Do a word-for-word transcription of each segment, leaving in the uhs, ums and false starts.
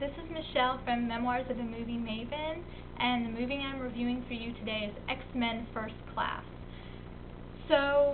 this is Michelle from Memoirs of a Movie Maven, and the movie I'm reviewing for you today is X-Men First Class. So,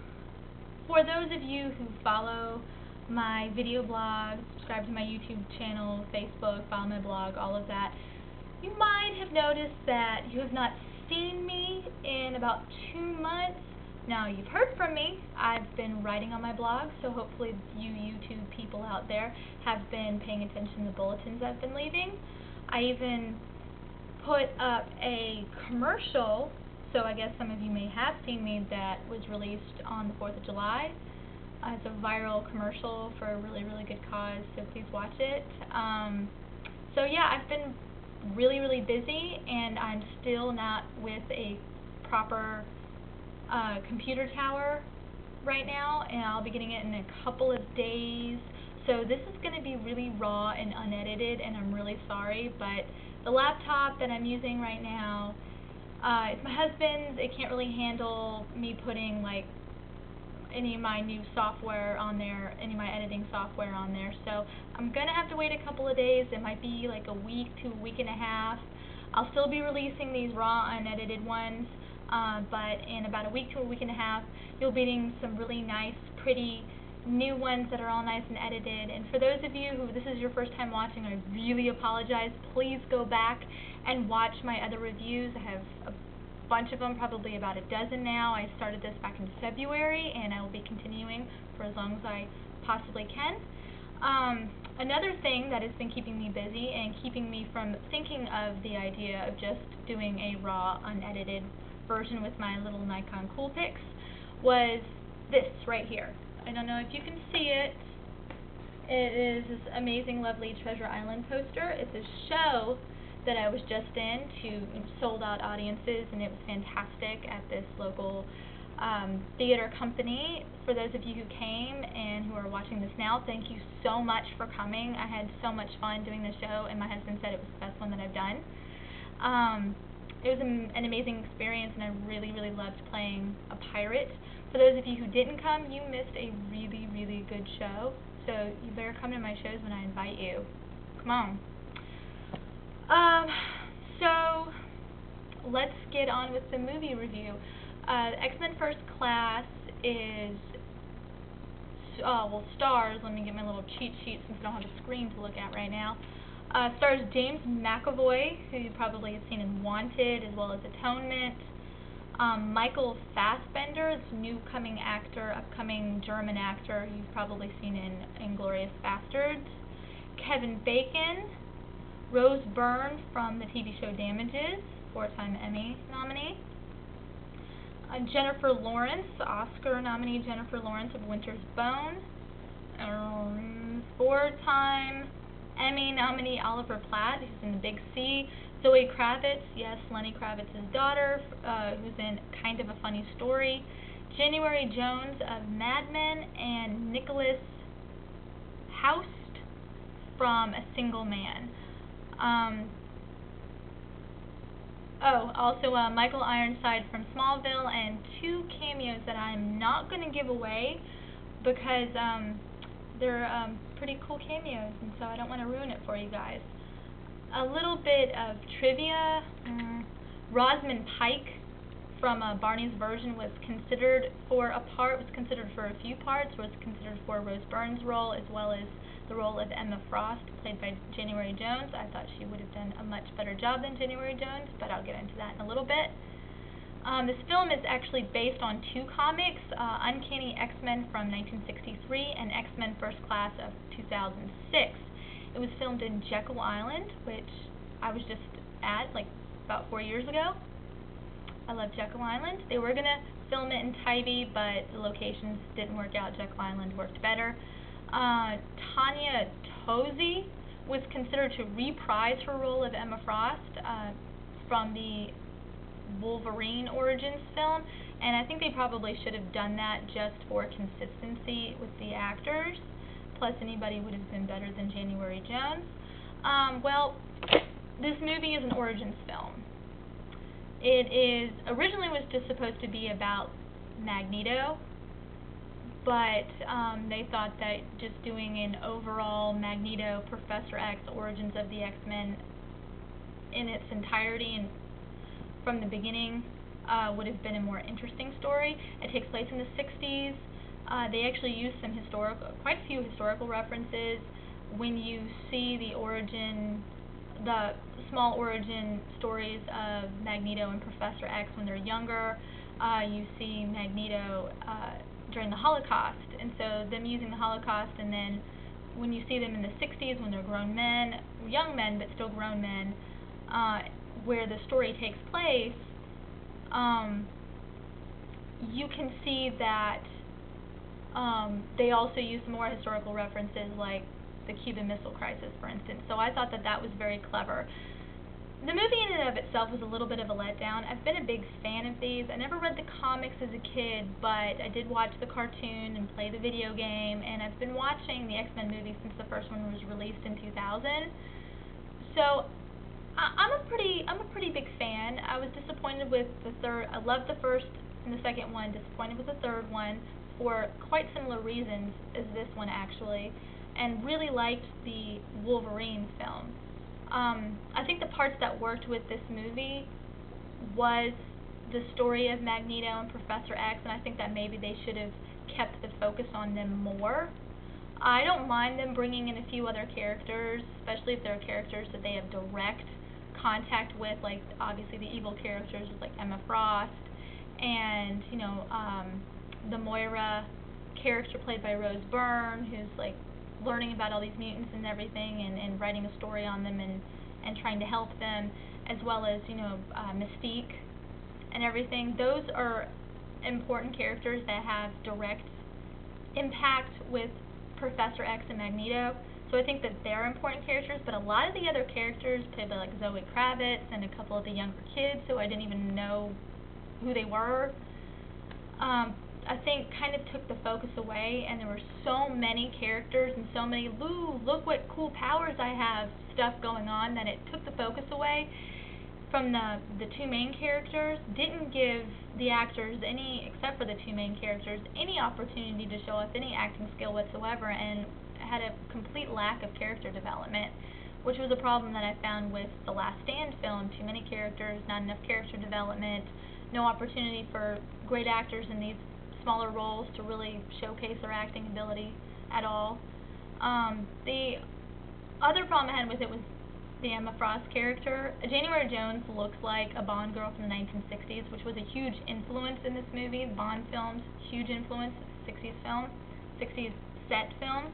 for those of you who follow my video blog, subscribe to my YouTube channel, Facebook, follow my blog, all of that, you might have noticed that you have not seen me in about two months. Now, you've heard from me. I've been writing on my blog, so hopefully you YouTube people out there have been paying attention to the bulletins I've been leaving. I even put up a commercial, so I guess some of you may have seen me, that was released on the fourth of July. Uh, it's a viral commercial for a really, really good cause, so please watch it. Um, so yeah, I've been really, really busy, and I'm still not with a proper Uh, computer tower right now, and I'll be getting it in a couple of days, so this is going to be really raw and unedited, and I'm really sorry, but the laptop that I'm using right now, uh, it's my husband's. It can't really handle me putting like any of my new software on there, any of my editing software on there, so I'm going to have to wait a couple of days. It might be like a week to a week and a half. I'll still be releasing these raw, unedited ones. Uh, but in about a week to a week and a half, you'll be getting some really nice, pretty new ones that are all nice and edited. And for those of you who this is your first time watching, I really apologize. Please go back and watch my other reviews. I have a bunch of them, probably about a dozen now. I started this back in February, and I will be continuing for as long as I possibly can. Um, another thing that has been keeping me busy and keeping me from thinking of the idea of just doing a raw, unedited version with my little Nikon Coolpix was this right here. I don't know if you can see it. It is this amazing, lovely Treasure Island poster. It's a show that I was just in to sold out audiences, and it was fantastic at this local um, theater company. For those of you who came and who are watching this now, thank you so much for coming. I had so much fun doing the show, and my husband said it was the best one that I've done. Um, It was an, an amazing experience, and I really, really loved playing a pirate. For those of you who didn't come, you missed a really, really good show. So you better come to my shows when I invite you. Come on. Um, so let's get on with the movie review. Uh, X-Men First Class is, oh, well, stars. Let me get my little cheat sheet since I don't have a screen to look at right now. Uh, stars James McAvoy, who you probably have seen in Wanted, as well as Atonement. Um, Michael Fassbender, this new coming actor, upcoming German actor you've probably seen in Inglourious Bastards. Kevin Bacon. Rose Byrne from the T V show Damages, four-time Emmy nominee. Uh, Jennifer Lawrence, Oscar nominee Jennifer Lawrence of Winter's Bone. Um, four-time Emmy nominee Oliver Platt, who's in The Big C. Zoe Kravitz, yes, Lenny Kravitz's daughter, uh, who's in Kind of a Funny Story. January Jones of Mad Men, and Nicholas Houst from A Single Man. Um, oh, also uh, Michael Ironside from Smallville, and two cameos that I'm not going to give away because um, they're um, pretty cool cameos, and so I don't want to ruin it for you guys. A little bit of trivia. Um, Rosamund Pike from uh, Barney's version was considered for a part, was considered for a few parts, was considered for Rose Byrne's role, as well as the role of Emma Frost, played by January Jones. I thought she would have done a much better job than January Jones, but I'll get into that in a little bit. Um, this film is actually based on two comics, uh, Uncanny X-Men from nineteen sixty-three and X-Men First Class of two thousand six. It was filmed in Jekyll Island, which I was just at like about four years ago. I love Jekyll Island. They were going to film it in Tybee, but the locations didn't work out. Jekyll Island worked better. Uh, Tanya Tozy was considered to reprise her role of Emma Frost uh, from the Wolverine Origins film, and I think they probably should have done that just for consistency with the actors, plus anybody would have been better than January Jones. Um, well, this movie is an origins film. It is, originally was just supposed to be about Magneto, but um, they thought that just doing an overall Magneto, Professor X, Origins of the X-Men in its entirety and from the beginning uh, would have been a more interesting story. It takes place in the sixties. Uh, they actually use some historical, quite a few historical references when you see the origin, the small origin stories of Magneto and Professor X when they're younger. Uh, you see Magneto uh, during the Holocaust, and so them using the Holocaust, and then when you see them in the sixties when they're grown men, young men but still grown men, uh, where the story takes place, um, you can see that um, they also use more historical references like the Cuban Missile Crisis, for instance. So I thought that that was very clever. The movie in and of itself was a little bit of a letdown. I've been a big fan of these. I never read the comics as a kid, but I did watch the cartoon and play the video game, and I've been watching the X-Men movie since the first one was released in two thousand. So I, I'm a pretty, I'm a pretty big fan. I was disappointed with the third. I loved the first and the second one. Disappointed with the third one for quite similar reasons as this one actually, and really liked the Wolverine film. Um, I think the parts that worked with this movie was the story of Magneto and Professor X, and I think that maybe they should have kept the focus on them more. I don't mind them bringing in a few other characters, especially if they're characters that they have direct contact with, like obviously the evil characters like Emma Frost, and you know um, the Moira character played by Rose Byrne, who's like learning about all these mutants and everything, and, and writing a story on them and, and trying to help them, as well as, you know, uh, Mystique and everything. Those are important characters that have direct impact with Professor X and Magneto, so I think that they're important characters, but a lot of the other characters, played by like Zoe Kravitz and a couple of the younger kids who I didn't even know who they were, um, I think kind of took the focus away, and there were so many characters and so many, ooh, look what cool powers I have stuff going on, that it took the focus away from the, the two main characters. Didn't give the actors any, except for the two main characters, any opportunity to show off any acting skill whatsoever, and had a complete lack of character development, which was a problem that I found with the Last Stand film. Too many characters, not enough character development, no opportunity for great actors in these smaller roles to really showcase their acting ability at all. Um, the other problem I had with it was the Emma Frost character. January Jones looks like a Bond girl from the nineteen sixties, which was a huge influence in this movie. Bond films, huge influence, sixties film, sixties set film.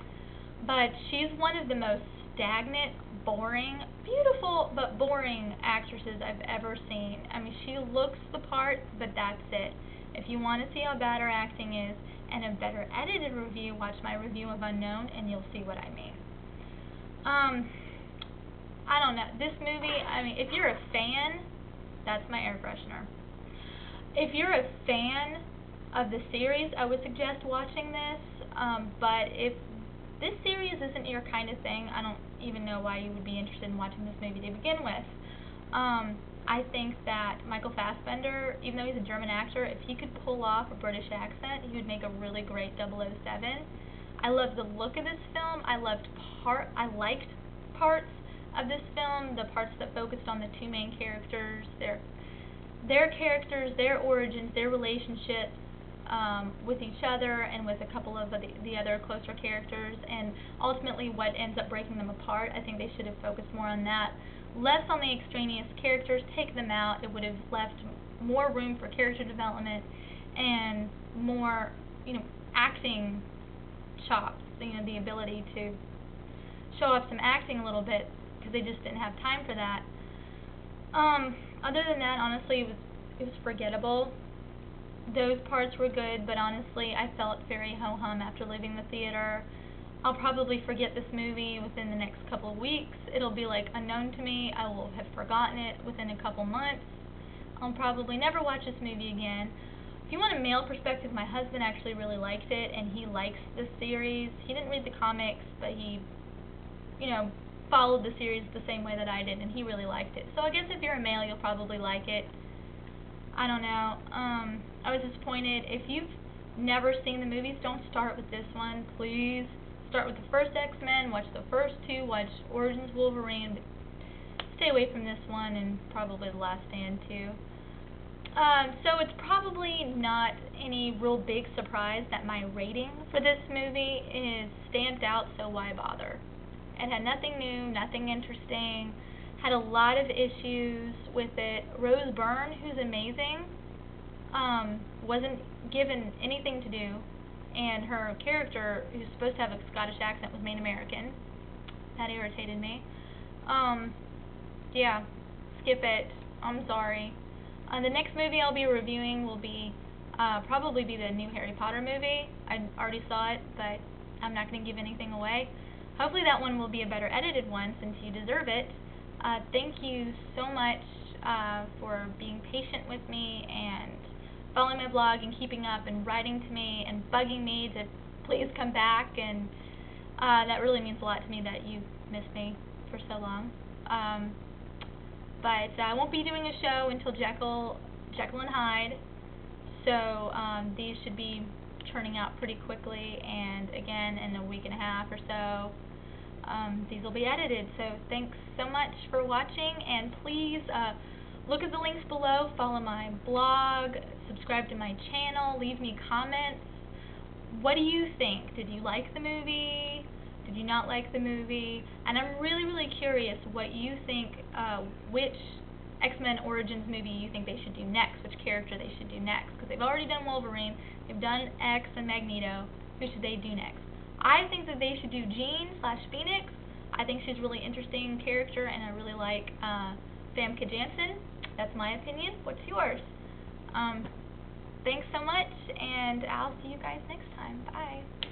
But she's one of the most stagnant, boring, beautiful, but boring actresses I've ever seen. I mean, she looks the part, but that's it. If you want to see how bad her acting is and a better edited review, watch my review of Unknown and you'll see what I mean. Um, I don't know. This movie, I mean, if you're a fan, that's my air freshener. If you're a fan of the series, I would suggest watching this, um, but if this series isn't your kind of thing, I don't even know why you would be interested in watching this movie to begin with. Um, I think that Michael Fassbender, even though he's a German actor, if he could pull off a British accent, he would make a really great double oh seven. I loved the look of this film. I loved part. I liked parts of this film, the parts that focused on the two main characters, their their characters, their origins, their relationships um, with each other and with a couple of the, the other closer characters, and ultimately what ends up breaking them apart. I think they should have focused more on that. Less on the extraneous characters, take them out. It would have left more room for character development and more, you know, acting chops, you know, the ability to show off some acting a little bit, because they just didn't have time for that. Um, other than that, honestly, it was, it was forgettable. Those parts were good, but honestly, I felt very ho-hum after leaving the theater. I'll probably forget this movie within the next couple of weeks. It'll be like unknown to me. I will have forgotten it within a couple months. I'll probably never watch this movie again. If you want a male perspective, my husband actually really liked it, and he likes this series. He didn't read the comics, but he, you know, followed the series the same way that I did, and he really liked it. So I guess if you're a male, you'll probably like it. I don't know. Um, I was disappointed. If you've never seen the movies, don't start with this one, please. Start with the first X-Men, watch the first two, watch Origins Wolverine, but stay away from this one and probably The Last Stand too. Um, so it's probably not any real big surprise that my rating for this movie is stamped out, so why bother? It had nothing new, nothing interesting, had a lot of issues with it. Rose Byrne, who's amazing, um, wasn't given anything to do, and her character, who's supposed to have a Scottish accent, was made American. That irritated me. Um, yeah, skip it. I'm sorry. Uh, the next movie I'll be reviewing will be uh, probably be the new Harry Potter movie. I already saw it, but I'm not going to give anything away. Hopefully that one will be a better edited one, since you deserve it. Uh, thank you so much uh, for being patient with me and following my blog and keeping up and writing to me and bugging me to please come back, and uh, that really means a lot to me that you missed me for so long. Um, but I won't be doing a show until Jekyll, Jekyll and Hyde, so um, these should be turning out pretty quickly, and again in a week and a half or so um, these will be edited. So thanks so much for watching, and please uh, look at the links below, follow my blog, subscribe to my channel, leave me comments. What do you think? Did you like the movie? Did you not like the movie? And I'm really, really curious what you think, uh, which X-Men Origins movie you think they should do next, which character they should do next. Because they've already done Wolverine, they've done X and Magneto. Who should they do next? I think that they should do Jean slash Phoenix. I think she's a really interesting character, and I really like uh, Famke Janssen. That's my opinion. What's yours? Um, thanks so much, and I'll see you guys next time. Bye.